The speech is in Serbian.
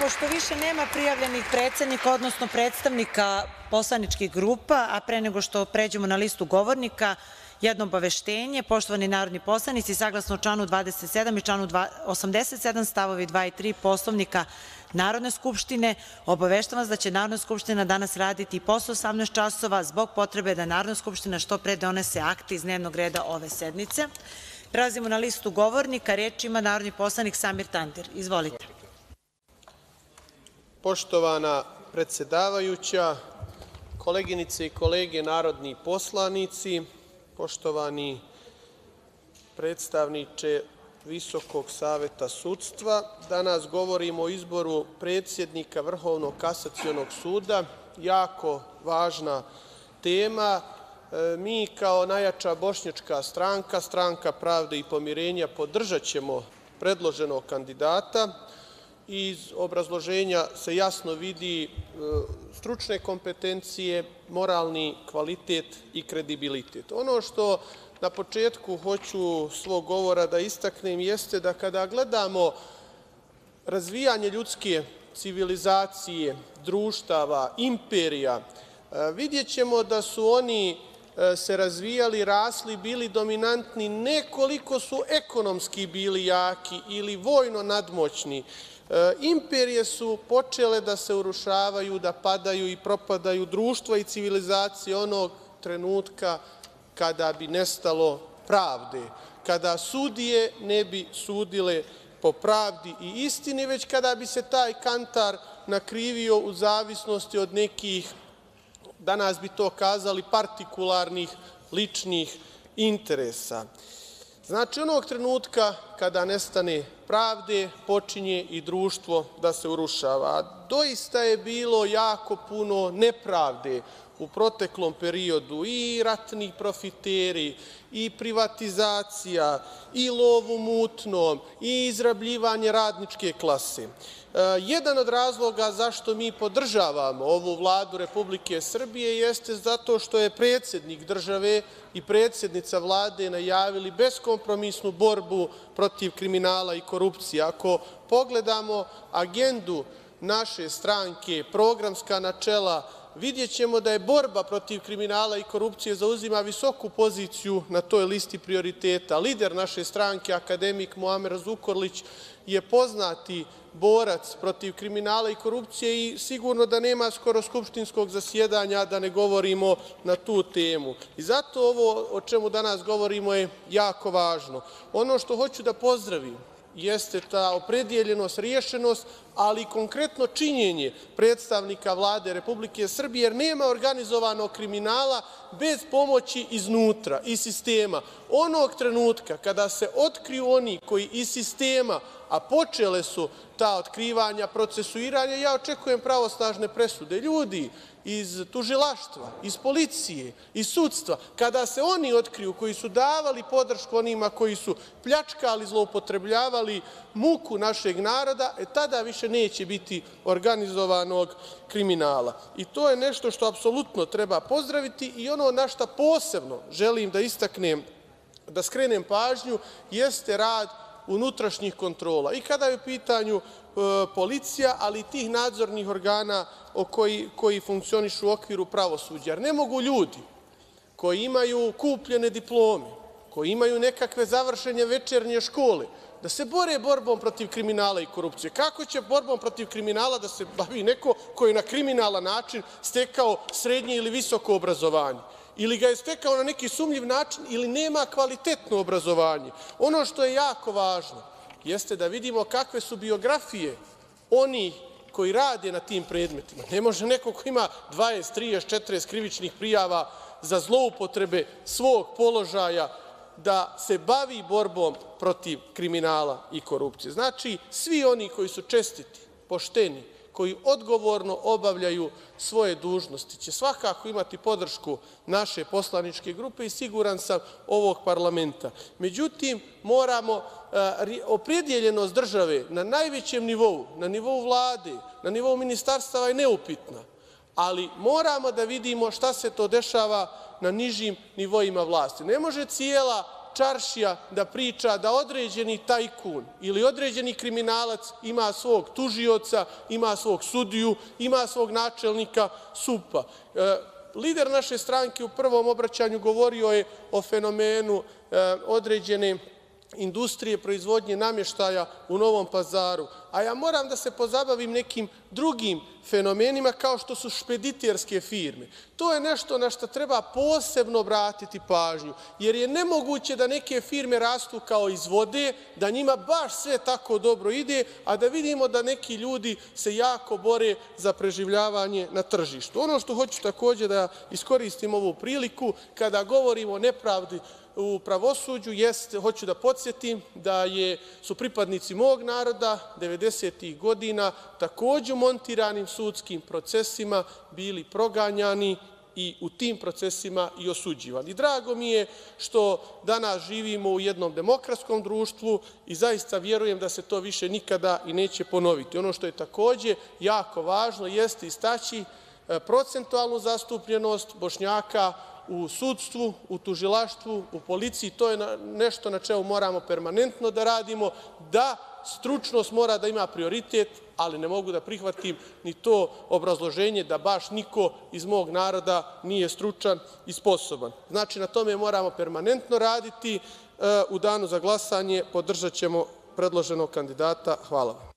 Pošto više nema prijavljenih predsednika, odnosno predstavnika poslaničkih grupa, a pre nego što pređemo na listu govornika, jedno obaveštenje. Poštovani narodni poslanici, saglasno članu 27. i članu 87. stavovi 2. i 3. Poslovnika Narodne skupštine, obaveštavam vas da će Narodna skupština danas raditi i posle 18 časova zbog potrebe da Narodna skupština što pre donese akte iz dnevnog reda ove sednice. Prelazimo na listu govornika. Reč ima narodni poslanik Samir Tandir. Izvolite. Poštovana predsedavajuća, koleginice i kolege narodni poslanici, poštovani predstavniče Visokog saveta sudstva, danas govorimo o izboru predsednika Vrhovnog kasacionog suda, jako važna tema. Mi kao najjača bošnjačka stranka, Stranka pravde i pomirenja, podržaćemo predloženog kandidata. Iz obrazloženja se jasno vidi stručne kompetencije, moralni kvalitet i kredibilitet. Ono što na početku hoću svog govora da istaknem jeste da kada gledamo razvijanje ljudske civilizacije, društava, imperija, vidjet ćemo da su oni se razvijali, rasli, bili dominantni ne koliko su ekonomski bili jaki ili vojno nadmoćni. Imperije su počele da se urušavaju, da padaju i propadaju, društva i civilizacije onog trenutka kada bi nestalo pravde, kada sudije ne bi sudile po pravdi i istini, već kada bi se taj kantar nakrivio u zavisnosti od nekih, danas bi to kazali, partikularnih ličnih interesa. Znači, onog trenutka kada nestane pravde, počinje i društvo da se urušava. Doista je bilo jako puno nepravde u proteklom periodu, i ratni profiteri, i privatizacija, i lov u mutnom, i izrabljivanje radničke klase. Jedan od razloga zašto mi podržavamo ovu Vladu Republike Srbije jeste zato što je predsednik države i predsednica Vlade najavili beskompromisnu borbu protiv kriminala i korupcije. Ako pogledamo agendu naše stranke, programska načela, vidjet ćemo da je borba protiv kriminala i korupcije zauzima visoku poziciju na toj listi prioriteta. Lider naše stranke, akademik Muamer Zukorlić, je poznati borac protiv kriminala i korupcije i sigurno da nema skoro skupštinskog zasedanja da ne govorimo na tu temu. I zato ovo o čemu danas govorimo je jako važno. Ono što hoću da pozdravim jeste ta opredeljenost, rešenost, ali i konkretno činjenje predstavnika Vlade Republike Srbije, jer nema organizovanog kriminala bez pomoći iznutra, iz sistema. Onog trenutka kada se otkriju oni koji iz sistema, a počele su ta otkrivanja, procesuiranja, ja očekujem pravosnažne presude. Ljudi iz tužilaštva, iz policije, iz sudstva, kada se oni otkriju koji su davali podršku onima koji su pljačkali, zloupotrebljavali muku našeg naroda, tada više neće biti organizovanog kriminala. I to je nešto što apsolutno treba pozdraviti. I ono na šta posebno želim da istaknem, da skrenem pažnju, jeste rad unutrašnjih kontrola. I kada je u pitanju policija, ali i tih nadzornih organa koji funkcionišu u okviru pravosuđa. Jer ne mogu ljudi koji imaju kupljene diplome, koji imaju nekakve završene večernje škole, da se bore borbom protiv kriminala i korupcije. Kako će borbom protiv kriminala da se bavi neko koji je na kriminalan način stekao srednje ili visoko obrazovanje? Ili ga je stekao na neki sumnjiv način ili nema kvalitetno obrazovanje? Ono što je jako važno jeste da vidimo kakve su biografije onih koji rade na tim predmetima. Ne može neko ko ima 20, 30, 40 krivičnih prijava za zloupotrebe svog položaja da se bavi borbom protiv kriminala i korupcije. Znači, svi oni koji su čestiti, pošteni, koji odgovorno obavljaju svoje dužnosti će svakako imati podršku naše poslaničke grupe i siguran sam ovog parlamenta. Međutim, moramo, opredeljenost države na najvećem nivou, na nivou Vlade, na nivou ministarstava je neupitna, ali moramo da vidimo šta se to dešava na nižim nivoima vlasti. Ne može cijela čaršija da priča da određeni tajkun ili određeni kriminalac ima svog tužioca, ima svog sudiju, ima svog načelnika SUP-a. Lider naše stranke u prvom obraćanju govorio je o fenomenu određene industrije proizvodnje namještaja u Novom Pazaru, a ja moram da se pozabavim nekim drugim fenomenima kao što su špediterske firme. To je nešto na što treba posebno obratiti pažnju, jer je nemoguće da neke firme rastu kao iz vode, da njima baš sve tako dobro ide, a da vidimo da neki ljudi se jako bore za preživljavanje na tržištu. Ono što hoću takođe da iskoristim ovu priliku, kada govorimo o nepravdi u pravosuđu, hoću da podsjetim da su pripadnici mog naroda 90-ih godina takođe u montiranim sudskim procesima bili proganjani i u tim procesima i osuđivani. Drago mi je što danas živimo u jednom demokratskom društvu i zaista verujem da se to više nikada i neće ponoviti. Ono što je takođe jako važno jeste istaći procentualnu zastupljenost Bošnjaka u sudstvu, u tužilaštvu, u policiji. To je nešto na čemu moramo permanentno da radimo, da stručnost mora da ima prioritet, ali ne mogu da prihvatim ni to obrazloženje da baš niko iz mog naroda nije stručan i sposoban. Znači, na tome moramo permanentno raditi. U danu za glasanje podržaćemo predloženog kandidata. Hvala vam.